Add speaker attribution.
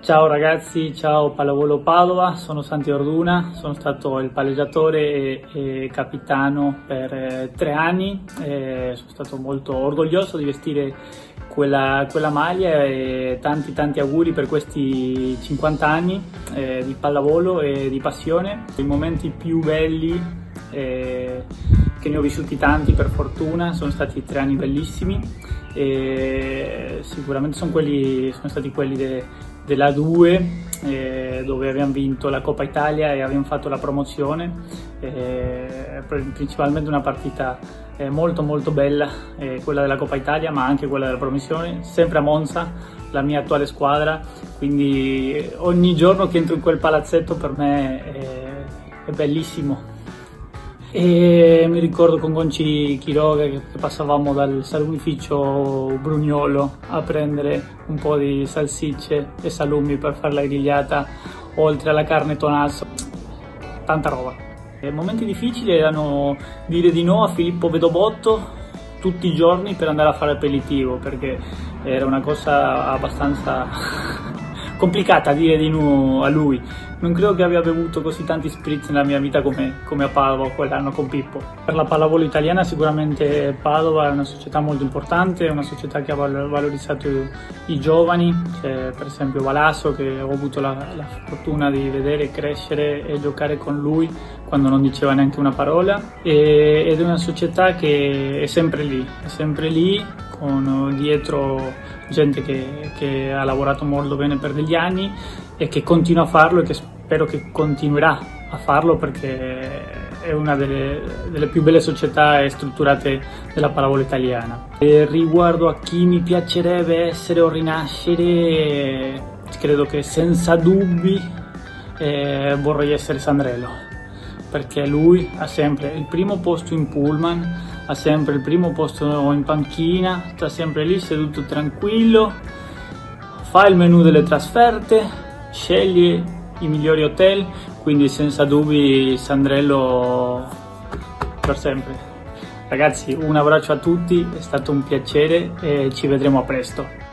Speaker 1: Ciao ragazzi, ciao Pallavolo Padova, sono Santi Orduna, sono stato il palleggiatore e capitano per 3 anni, sono stato molto orgoglioso di vestire quella maglia e tanti auguri per questi 50 anni di pallavolo e di passione. I momenti più belli che ne ho vissuti tanti per fortuna, sono stati 3 anni bellissimi e sicuramente sono stati quelli della 2 dove abbiamo vinto la Coppa Italia e abbiamo fatto la promozione, principalmente una partita molto bella, quella della Coppa Italia ma anche quella della promozione, sempre a Monza, la mia attuale squadra, quindi ogni giorno che entro in quel palazzetto per me è bellissimo. E mi ricordo con Gonci Quiroga che passavamo dal salumificio Brugnolo a prendere un po' di salsicce e salumi per fare la grigliata, oltre alla carne tonasso, tanta roba. I momenti difficili erano dire di no a Filippo Vedobotto tutti i giorni per andare a fare aperitivo, perché era una cosa abbastanza complicata dire di no a lui. Non credo che abbia bevuto così tanti spritz nella mia vita come a Padova quell'anno con Pippo. Per la pallavolo italiana sicuramente Padova è una società molto importante, è una società che ha valorizzato i giovani, per esempio Valaso, che ho avuto la fortuna di vedere crescere e giocare con lui quando non diceva neanche una parola, ed è una società che è sempre lì con dietro gente che ha lavorato molto bene per degli anni e che continua a farlo e che spero che continuerà a farlo, perché è una delle più belle società e strutturate della pallavolo italiana. E riguardo a chi mi piacerebbe essere o rinascere, credo che senza dubbi vorrei essere Sandrello, perché lui ha sempre il primo posto in pullman, ha sempre il primo posto in panchina, sta sempre lì seduto tranquillo, fa il menù delle trasferte, sceglie i migliori hotel, quindi senza dubbi Sandrello per sempre. Ragazzi, un abbraccio a tutti, è stato un piacere e ci vedremo a presto.